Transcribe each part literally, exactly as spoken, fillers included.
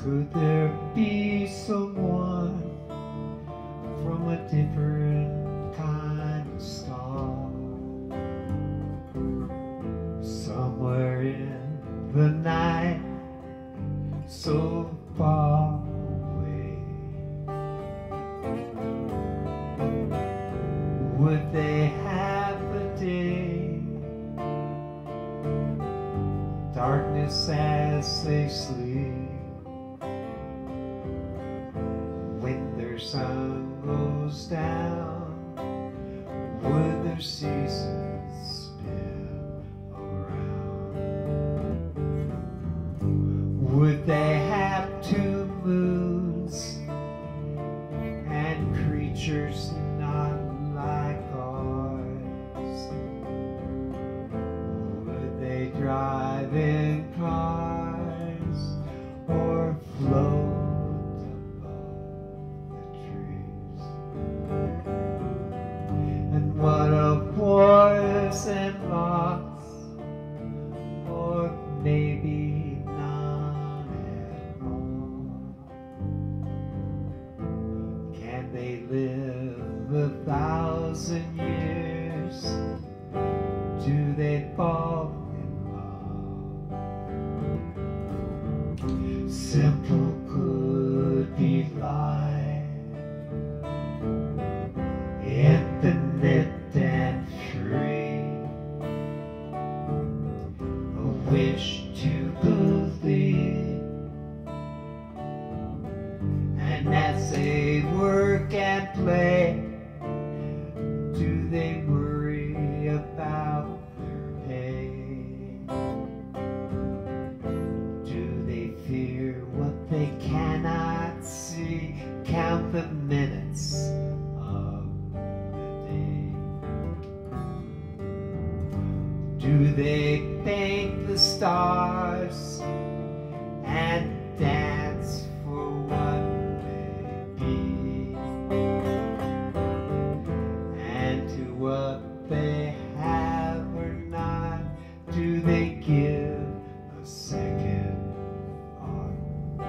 Could there be someone from a different kind of star, somewhere in the night, so far away? Would they have a day, darkness as they sleep, when their sun goes down? Would their seasons spin around? Would they have two moons and creatures not like ours? Would they drive in cars or float above the trees? And what of wars and loss, or maybe none at all? Can they live a thousand years? Do they fall in love? Simple could be life, infinite and free, a wish to believe. And as they work and play, do they worry about their pay? Do they fear what they cannot see? Count the minutes of the day. Do they thank the stars and dance for what may be, and to what they have or not, do they give a second thought?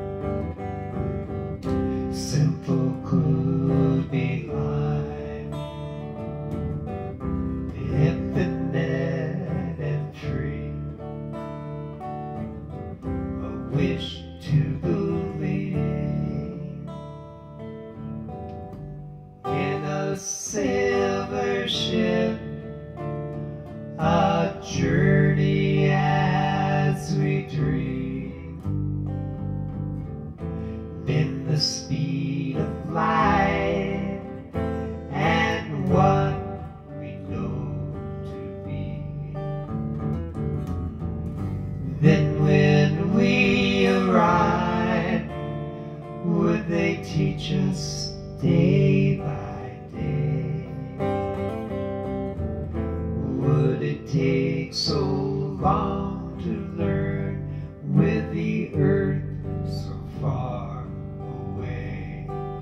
Simple could be life, infinite and free, a wish to believe in a silver ship, a journey as we dream, in the speed of light and what we know to be. Then when we arrive, would they teach us day by day? Would it take so long to learn with the earth so far away?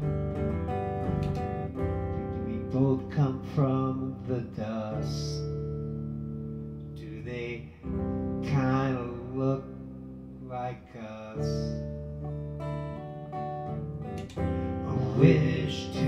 Do we both come from the dust? Do they kind of look like us? A wish to